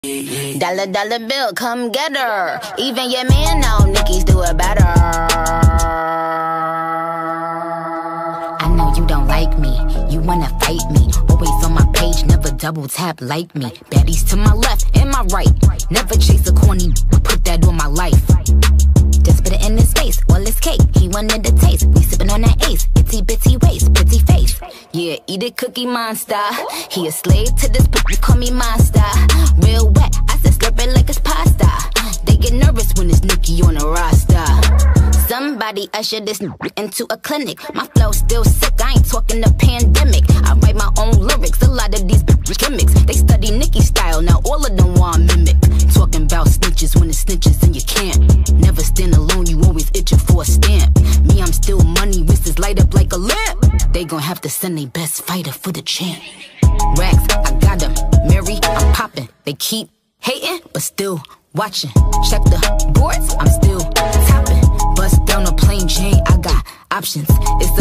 Dollar, dollar bill, come get her. Even your man know Nicki's do it better. I know you don't like me, you wanna fight me. Always on my page, never double tap like me. Baddies to my left and my right. Never chase a corny, put that on my life. Just put it in his face, all his cake. He wanted the taste, we sippin' on that ace. Itty bitty waist, pretty face. Yeah, eat it, Cookie Monster. He a slave to this, but you call me monster. Real wet, I said slurp it like it's pasta. They get nervous when it's Nicki on the roster. Somebody usher this into a clinic. My flow still sick, I ain't talking the pandemic. I write my own lyrics, a lot of these gimmicks. They study Nicki style, now all of them want mimic. Talking about snitches when it's snitches and you can't. Never stand alone, you always itching for a stamp. Me, I'm still money, wrists light up like a lamp. They gon' have to send their best fighter for the champ. Racks, I got them. Mary, I'm popping. They keep hating, but still watching. Check the boards, I'm still tapping. Bust down a plain chain, I got options. It's